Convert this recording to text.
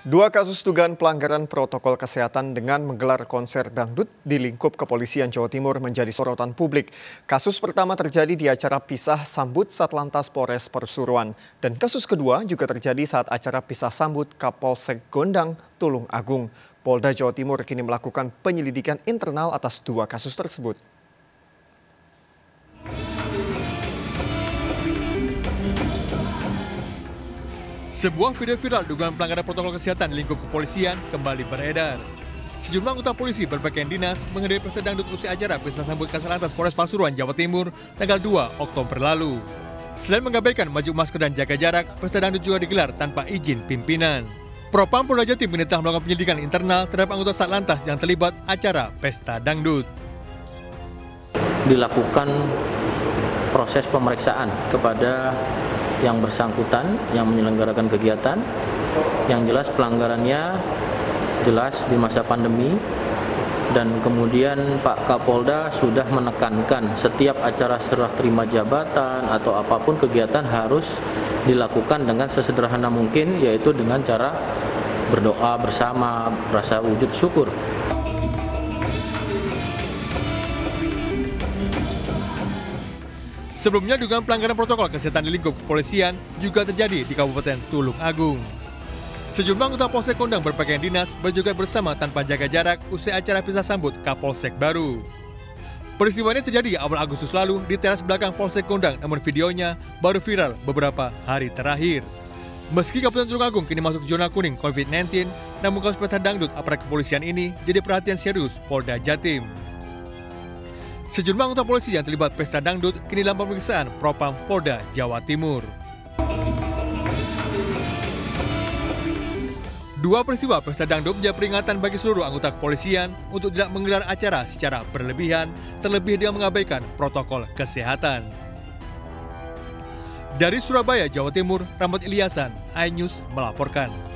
Dua kasus dugaan pelanggaran protokol kesehatan dengan menggelar konser dangdut di lingkup kepolisian Jawa Timur menjadi sorotan publik. Kasus pertama terjadi di acara pisah sambut Satlantas Polres Pasuruan. Dan kasus kedua juga terjadi saat acara pisah sambut Kapolsek Gondang, Tulung Agung. Polda Jawa Timur kini melakukan penyelidikan internal atas dua kasus tersebut. Sebuah video viral dugaan pelanggaran protokol kesehatan di lingkup kepolisian kembali beredar. Sejumlah anggota polisi berpakaian dinas menghadiri pesta dangdut usai acara pisah sambut Satlantas Polres Pasuruan, Jawa Timur, tanggal 2 Oktober lalu. Selain mengabaikan maju masker dan jaga jarak, pesta dangdut juga digelar tanpa izin pimpinan. Propam Polda Jatim kini telah melakukan penyelidikan internal terhadap anggota Satlantas yang terlibat acara pesta dangdut. Dilakukan proses pemeriksaan kepada yang bersangkutan yang menyelenggarakan kegiatan, yang jelas pelanggarannya jelas di masa pandemi, dan kemudian Pak Kapolda sudah menekankan setiap acara serah terima jabatan atau apapun kegiatan harus dilakukan dengan sesederhana mungkin, yaitu dengan cara berdoa bersama, rasa wujud syukur. Sebelumnya dugaan pelanggaran protokol kesehatan di lingkup kepolisian juga terjadi di Kabupaten Tulung Agung. Sejumlah anggota Polsek Gondang berpakaian dinas berjoget bersama tanpa jaga jarak usai acara pisah sambut Kapolsek baru. Peristiwa ini terjadi awal Agustus lalu di teras belakang Polsek Gondang, namun videonya baru viral beberapa hari terakhir. Meski Kabupaten Tulung Agung kini masuk zona kuning COVID-19, namun kasus pesta dangdut aparat kepolisian ini jadi perhatian serius Polda Jatim. Sejumlah anggota polisi yang terlibat pesta dangdut kini dalam pemeriksaan Propam Polda Jawa Timur. Dua peristiwa pesta dangdut menjadi peringatan bagi seluruh anggota kepolisian untuk tidak menggelar acara secara berlebihan, terlebih dengan mengabaikan protokol kesehatan. Dari Surabaya, Jawa Timur, Rahmat Ilyasan, iNews melaporkan.